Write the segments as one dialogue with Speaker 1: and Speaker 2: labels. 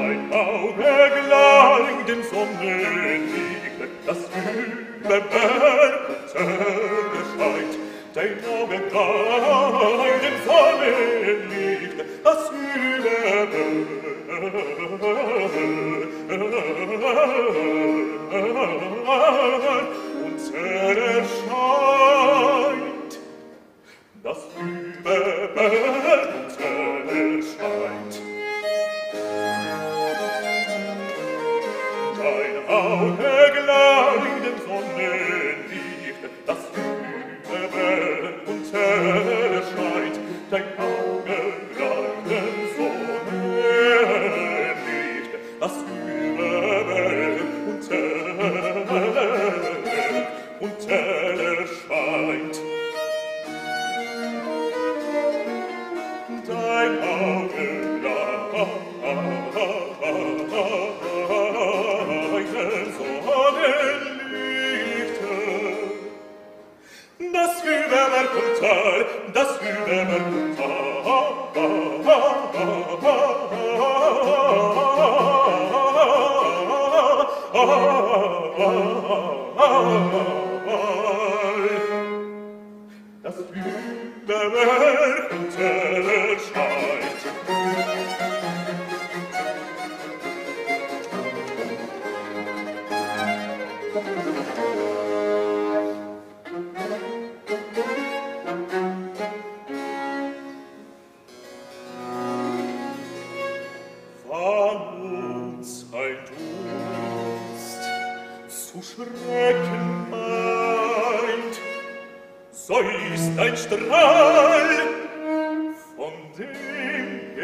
Speaker 1: Dein Auge gleich dem Sonnenlicht, das über Berg und Täler scheint. Dein Auge gleich dem Sonnenlicht, das über Berg und Täler scheint. Das über Berg und Täler scheint. Dein Auge gleich dem Sonnenlicht, das über Berg und Täler scheint. Dein Auge gleich dem Sonnenlicht, das über Berg und Täler scheint. Dein Auge gleich dem Sonnenlicht, das über Berg und Tal, das über Berg und das über Berg und Täler scheint. Von uns ein Durst zu schrecken meint, so ist ein Strahl von dem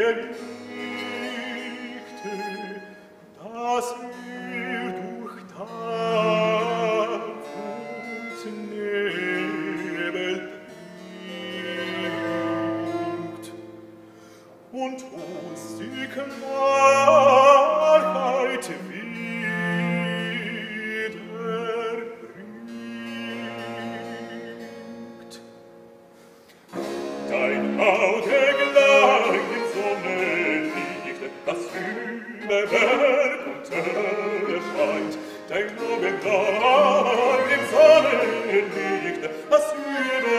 Speaker 1: Geliebte, das wir durch Tag und Nebel bringt und uns die Klarheit wiederbringt. Dein Auge gleich dem Sonnenlicht, das über Berg und Täler scheint. Dein Auge gleich dem Sonnenlicht, das über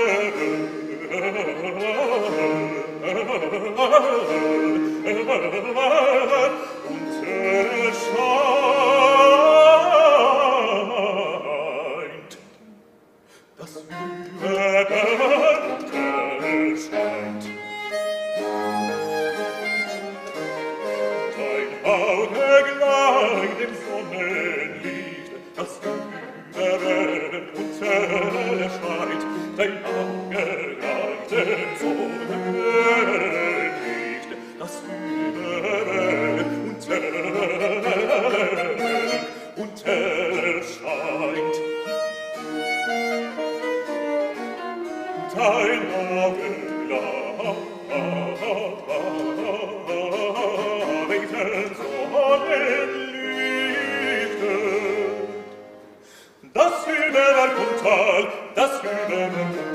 Speaker 1: und Täler scheint. Das über Berg und Täler scheint. Dein Auge gleich dem Sonnenlicht, das über Berg und Täler scheint. Dein Auge gleich dem Sonnenlicht, das über Berg und Täler scheint. Dein Auge gleich dem Sonnenlicht, das über Berg und Tal, das über Berg